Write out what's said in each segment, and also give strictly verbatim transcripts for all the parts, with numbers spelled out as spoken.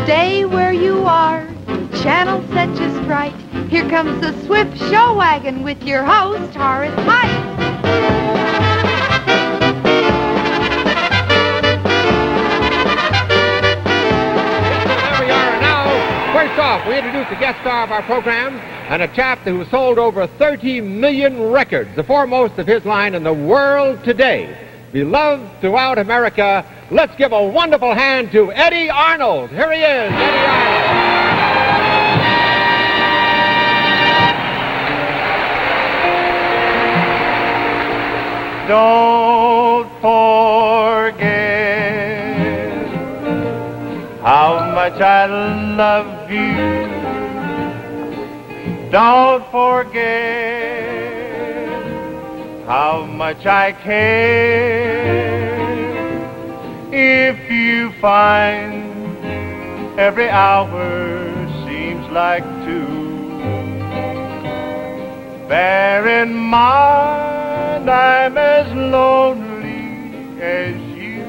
Stay where you are, channel set just right. Here comes the Swift Show Wagon with your host, Horace Heidt. First off, we introduce the guest star of our program, and a chap who sold over thirty million records, the foremost of his line in the world today. Beloved throughout America, let's give a wonderful hand to Eddy Arnold. Here he is, Eddy Arnold. Don't forget how much I love you. Don't forget how much I care. If you find every hour seems like two, bear in mind I'm as lonely as you.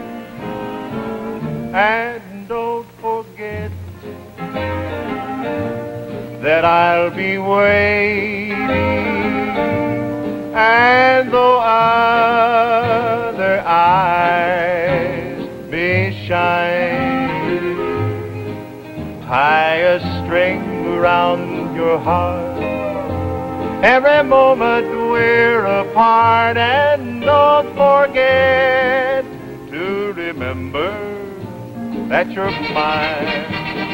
And don't forget that I'll be waiting, and though other eyes may shine, tie a string around your heart every moment we're apart. And don't forget to remember that you're mine.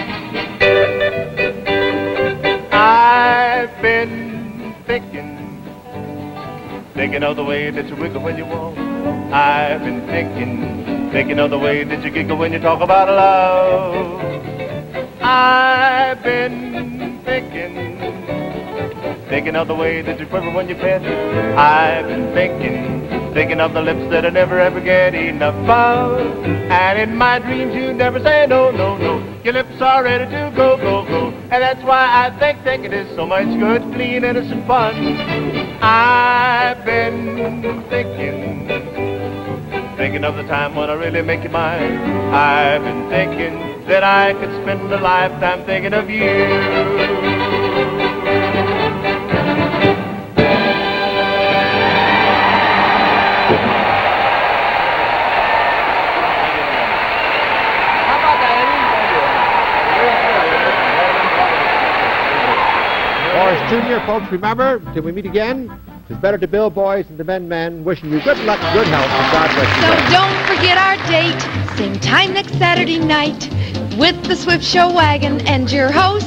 I've been thinking, thinking of the way that you wiggle when you walk. I've been thinking, thinking of the way that you giggle when you talk about love. I've been thinking, thinking of the way that you quiver when you pet. I've been thinking, thinking of the lips that I never ever get enough of. And in my dreams you never say no, no, no. Your lips are ready to go, go, go. And that's why I think, think it is so much good, clean, innocent fun. I've been thinking, thinking of the time when I really make you mine. I've been thinking that I could spend a lifetime thinking of you. Horace Junior, folks, remember, till we meet again, it's better to build boys than to mend men. Wishing you good luck, good health, and God bless you. So don't forget our date, same time next Saturday night, with the Swift Show Wagon and your host,